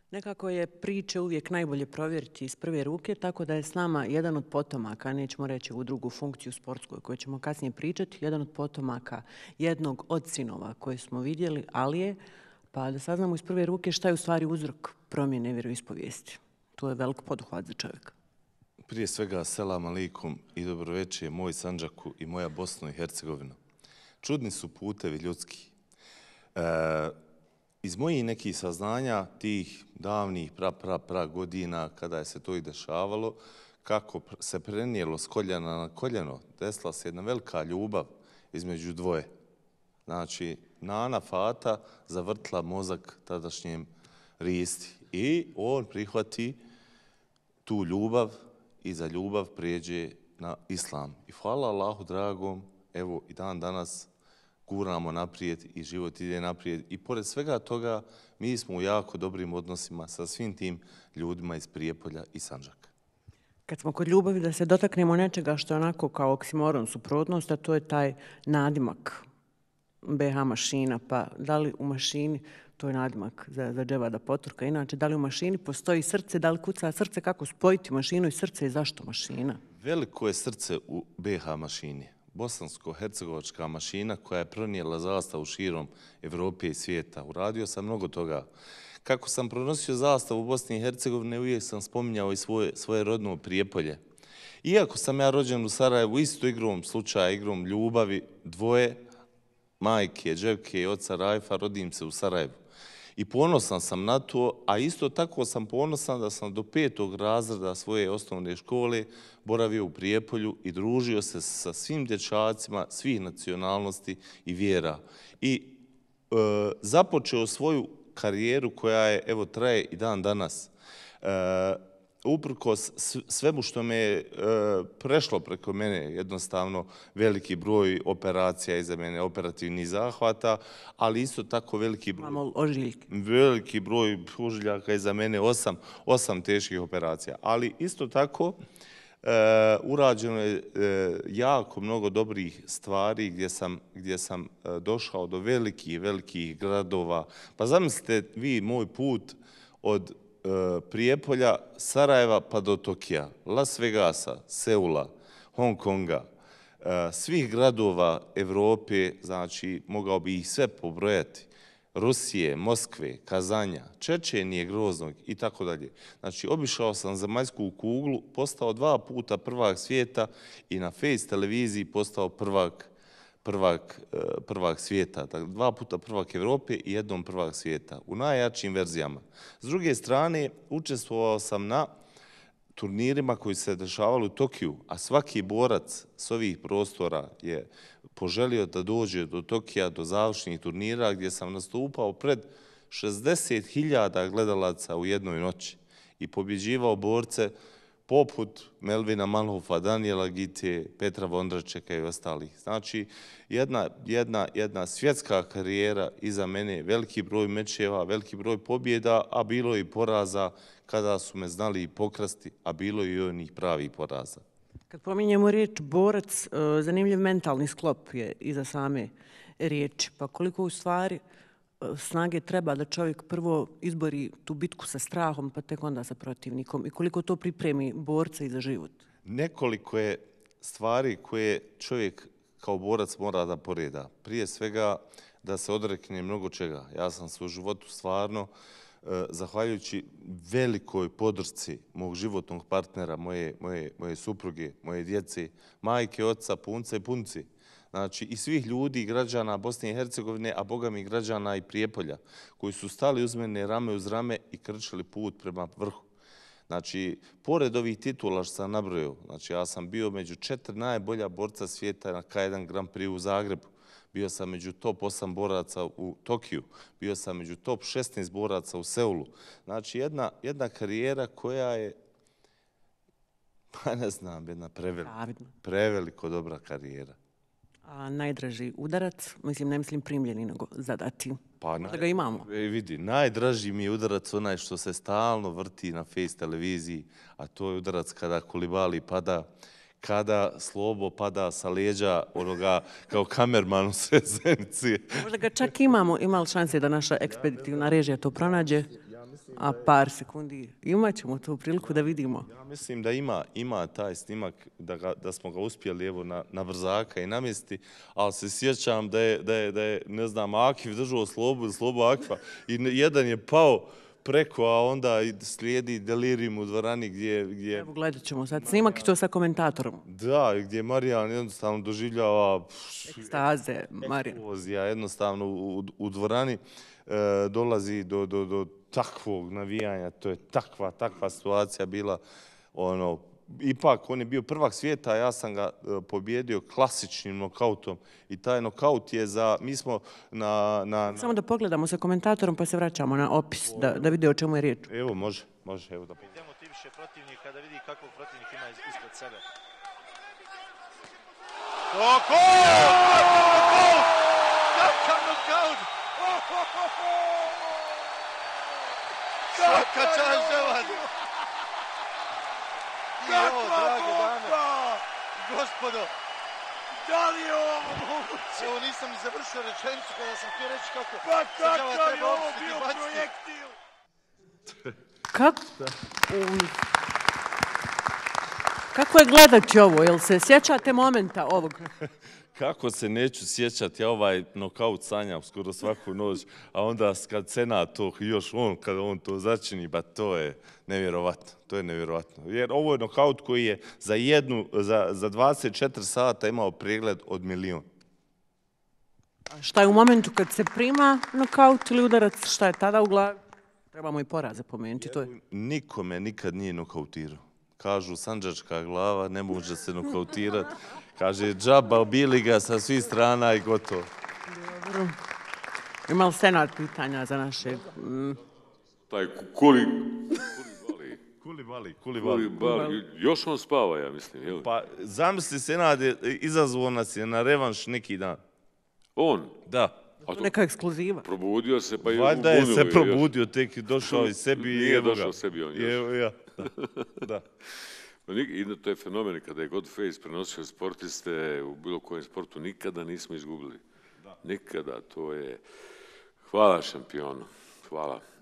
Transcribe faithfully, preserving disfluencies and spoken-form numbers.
Nekako je priče uvijek najbolje provjeriti iz prve ruke, tako da je s nama jedan od potomaka, nećemo reći u drugu funkciju sportsku koju ćemo kasnije pričati, jedan od potomaka jednog od sinova koje smo vidjeli, Alije, pa da saznamo iz prve ruke šta je u stvari uzrok promjene vjeroispovijesti. To je velik poduhvat za čovjeka. Prije svega, selam alikum i dobroveče, moj Sandžaku i moja Bosna i Hercegovina. Čudni su putevi ljudski. E, iz mojih nekih saznanja, tih davnih pra, pra, pra godina kada je se to i dešavalo, kako se prenijelo s koljena na koljeno, desila se jedna velika ljubav između dvoje. Znači, Nana Fata zavrtla mozak tadašnjem Risti i on prihvati tu ljubav i za ljubav prijeđe na islam. I hvala Allahu dragom, evo i dan danas guramo naprijed i život ide naprijed. I pored svega toga, mi smo u jako dobrim odnosima sa svim tim ljudima iz Prijepolja i Sandžaka. Kad smo kod ljubavi, da se dotaknemo nečega što je onako kao oksimoron suprotnost, a to je taj nadimak be ha mašina. Pa da li u mašini, to je nadimak za, za Dževada Poturka, inače da li u mašini postoji srce, da li kuca srce, kako spojiti mašinu i srce i zašto mašina? Veliko je srce u be ha mašini. Bosansko-hercegovačka mašina koja je pronijela zastavu širom Evrope i svijeta. Uradio sam mnogo toga. Kako sam pronosio zastavu u Bosni i Hercegovini, uvijek sam spominjao i svoje, svoje rodno Prijepolje. Iako sam ja rođen u Sarajevu, isto igrom slučaja, igrom ljubavi, dvoje, majke, Dževke i oca Rajfa, rodim se u Sarajevu. I ponosan sam na to, a isto tako sam ponosan da sam do petog razreda svoje osnovne škole boravio u Prijepolju i družio se sa svim dječacima svih nacionalnosti i vjera. I e, započeo svoju karijeru koja je, evo, traje i dan danas. E, uprkos svemu što me je e, prešlo preko mene, jednostavno veliki broj operacija iza mene, operativnih zahvata, ali isto tako veliki broj, veliki broj ožiljaka iza mene, osam, osam teških operacija. Ali isto tako e, urađeno je e, jako mnogo dobrih stvari gdje sam, gdje sam e, došao do velikih, velikih gradova. Pa zamislite vi moj put od Prijepolja, Sarajeva pa do Tokija, Las Vegasa, Seula, Hong Konga, svih gradova Evrope, znači mogao bi ih sve pobrojati, Rusije, Moskve, Kazanja, Čečenije, Groznog i tako dalje. Znači, obišao sam zemaljsku kuglu, postao dva puta prvak svijeta i na Face televiziji postao prvak Prvak, prvak svijeta, dakle, dva puta prvak Evrope i jednom prvak svijeta, u najjačim verzijama. S druge strane, učestvovao sam na turnirima koji se dešavali u Tokiju, a svaki borac s ovih prostora je poželio da dođe do Tokija, do završnih turnira, gdje sam nastupao pred šezdeset hiljada gledalaca u jednoj noći i pobjeđivao borce poput Melvina Malhofa, Danijela Gite, Petra Vondračeka i ostalih. Znači, jedna, jedna, jedna svjetska karijera iza mene, veliki broj mečeva, veliki broj pobjeda, a bilo i poraza kada su me znali i pokrasti, a bilo i onih pravih poraza. Kad pominjemo riječ borac, zanimljiv mentalni sklop je iza same riječi. Pa koliko u stvari snage treba da čovjek prvo izbori tu bitku sa strahom, pa tek onda sa protivnikom, i koliko to pripremi borca i za život? Nekoliko je stvari koje čovjek kao borac mora da poreda. Prije svega da se odrekne mnogo čega. Ja sam se u životu stvarno, zahvaljujući velikoj podršci mog životnog partnera, moje, moje, moje supruge, moje djece, majke, oca, punca i punci, znači i svih ljudi i građana Bosne i Hercegovine, a boga mi građana i Prijepolja, koji su stali uz mene rame uz rame i krčili put prema vrhu. Znači, pored ovih titula što sam nabrojao, znači ja sam bio među četiri najbolja borca svijeta na ka jedan Grand Prix u Zagrebu. Bio sam među top osam boraca u Tokiju, bio sam među top šesnaest boraca u Seulu. Znači, jedna, jedna karijera koja je, pa ne znam, jedna preveliko, preveliko dobra karijera. A najdraži udarac, mislim, ne mislim primljeni, nego zadati. Pa da ga imamo. E, vidi, najdraži mi je udarac onaj što se stalno vrti na Face televiziji, a to je udarac kada Kulibali pada, kada Slobo pada sa leđa onoga kao kamerman u Srebrenici. Možda ga čak imamo, ima li šanse da naša ekspeditivna režija to pronađe? a par sekundi. Imat ćemo tu priliku da vidimo. Ja mislim da ima, ima taj snimak, da, ga, da smo ga uspjeli evo na, na brzaka i namjesti, ali se sjećam da je, da je, da je ne znam, Akif držao slobu, slobu Akifa i jedan je pao preko, a onda slijedi delirium u dvorani gdje... gdje... Evo gledat ćemo sad snimak i to sa komentatorom. Da, gdje Marijan jednostavno doživljava... Ekstaze, Marijan. Eksplozija, jednostavno u, u dvorani e, dolazi do, do, do takvog navijanja, to je takva, takva situacija bila, ono, ipak on je bio prvak svijeta, a ja sam ga e, pobjedio klasičnim nokautom i taj nokaut je za, mi smo na... na, na... Samo da pogledamo sa komentatorom pa se vraćamo na opis, da, da vide o čemu je riječ. Evo, može, može, evo da... Demotiviše protivnika da vidi kakvog protivnika ima ispred sebe. Nokaut! Kakav nokaut! Svaka čast Ževan! I ovo, drage dame, gospodo, Da li je ovo moguće? evo nisam ni završio rečenicu kada sam htio reći kako Pa se Ževan kakav je treba ovo opustiti i bio baciti. projektil? Kako? Kako je gledati ovo? Jel se sjećate momenta ovog? Kako se neću sjećati, ja ovaj nokaut sanjam skoro svaku noć, a onda kad Senat to, još on, kada on to začini, ba to je nevjerovatno, to je nevjerovatno. Jer ovo je nokaut koji je za jednu, za, za dvadeset četiri sata imao pregled od milijun. A šta je u momentu kad se prima nokaut ili udarac, šta je tada u glavi? Trebamo i poraze pomenuti, to je. Nikome nikad nije nokautirao. Kažu, sanđačka glava, ne može se nokautirati. Kaže, džaba, bili ga sa svih strana i gotovo. Dobro. Ima li Senat pitanja za našeg? Mm. Taj kuli... Kulibali, Kulibali. Kulibali. Još on spava, ja mislim, jel? Pa, zamisli, Senat je izazvao nas je na revanš neki dan. On? Da. A to Neka ekskluziva. probudio se, pa je Valjda je ubunilo se još. probudio, tek je došao i sebi i Nije evo ga. došao sebi on još. Evo ja, da. da. I to je fenomen, kada je god Face prenosio sportiste u bilo kojem sportu, nikada nismo izgubili. Nikada, to je... Hvala šampionu, hvala.